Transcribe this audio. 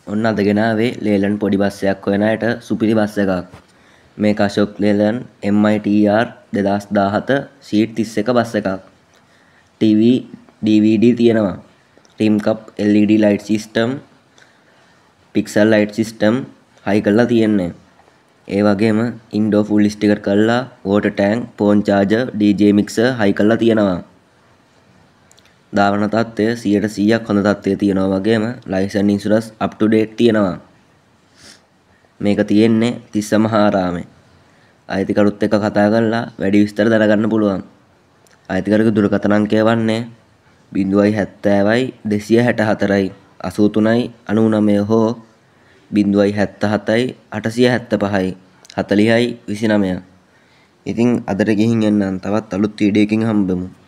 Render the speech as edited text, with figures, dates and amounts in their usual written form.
ඔන්න අද ගෙනාවේ ලේලන් පොඩි බස් එකක් හොයන අයට සුපිරි බස් එකක්. මේක Ashok Leyland MITR 2017 seat 31 bus එකක්. TV DVD තියෙනවා. rim cup LED light system pixel light system හයි කරලා තියෙන්නේ. ඒ වගේම indoor full sticker කරලා water tank phone charger DJ mixer හයි කරලා තියෙනවා. ධාවන තත්ත්වය 100%ක් හොඳ තත්ත්වයේ තියෙනවා වගේම licence insurance up to date තියෙනවා. මේක තියෙන්නේ තිස්ස මහාරාමේ. අයිතිකරුත් එක්ක කතා කරලා වැඩි විස්තර දැනගන්න පුළුවන්. අයිතිකරුගේ දුරකථන අංකය වන්නේ 070යි 264යි 83යි 99 හෝ 077යි 875යි 40යි 29. ඉතින් අදට ගිහින් එන්නම් තවත් අලුත් වීඩියෝ එකකින් හම්බෙමු.